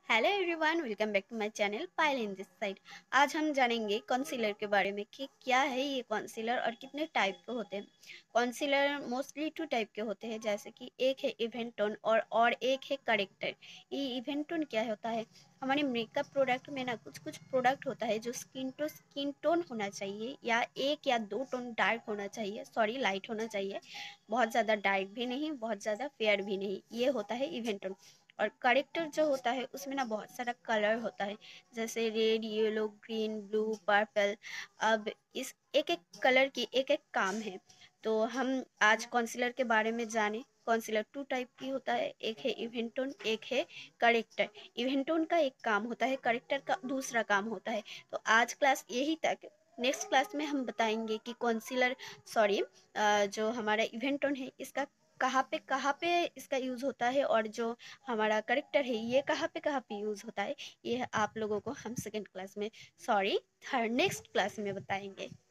Hello everyone, welcome back to my channel Payal in this side. आज हम जानेंगे concealer के बारे में कि क्या है ये कॉन्सीलर और कितने टाइप के होते हैं। कॉन्सीलर मोस्टली टू टाइप के होते हैं, जैसे कि एक है इवेंट टोन और एक है करेक्टर। ये इवेंट टोन क्या होता है? हमारे मेकअप प्रोडक्ट में ना कुछ कुछ प्रोडक्ट होता है जो स्किन टोन होना चाहिए, या एक या दो टोन डार्क होना चाहिए, सॉरी लाइट होना चाहिए। बहुत ज़्यादा डार्क भी नहीं, बहुत ज़्यादा फेयर भी नहीं, ये होता है इवेंट टोन। और करेक्टर जो होता है उसमें ना बहुत सारा कलर होता है, जैसे red, yellow, green, blue, purple. अब इस एक एक कलर की एक एक काम है। तो हम आज कॉन्सीलर के बारे में जाने। कॉन्सीलर टू टाइप की होता है, एक है इवेंट टोन, एक है करेक्टर। इवेंट टोन का एक काम होता है, करेक्टर का दूसरा काम होता है। तो आज क्लास यही तक। नेक्स्ट क्लास में हम बताएंगे कि कॉन्सीलर, सॉरी, जो हमारा इवेंट टोन है इसका कहाँ पे इसका यूज़ होता है, और जो हमारा करेक्टर है ये कहाँ पे यूज़ होता है, ये आप लोगों को हम सेकेंड क्लास में, सॉरी थर्ड नेक्स्ट क्लास में बताएंगे।